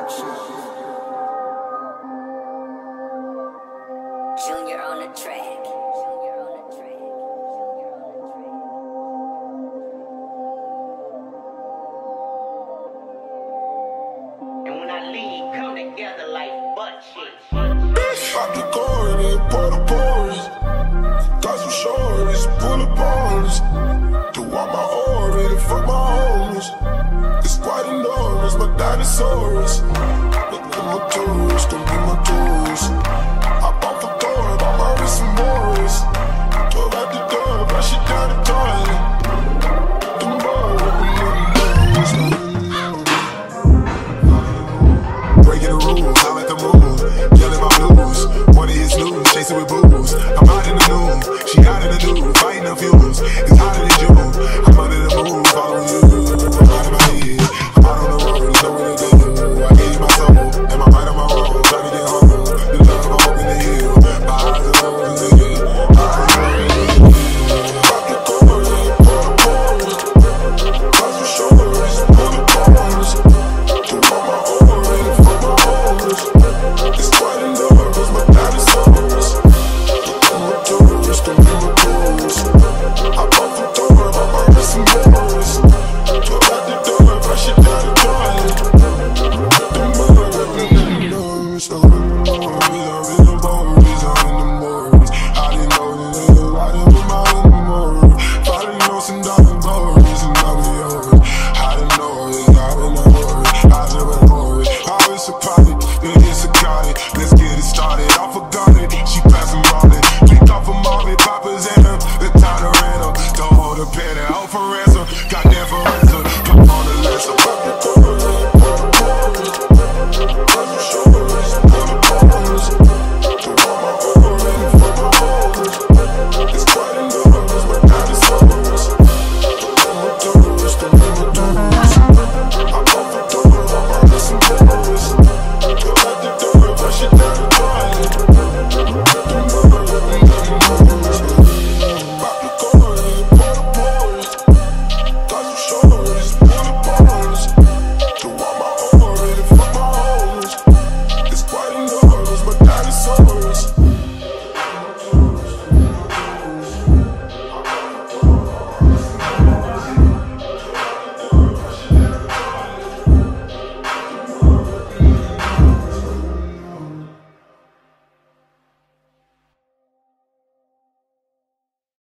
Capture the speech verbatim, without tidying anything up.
Junior on the track. And when I leave, come together like butt shit. Pop the cord and pour the pores. Got some shorties, pull the bars. Do all my orbit and fuck my homies. It's quite enormous, my dinosaurs. Look at my tourists,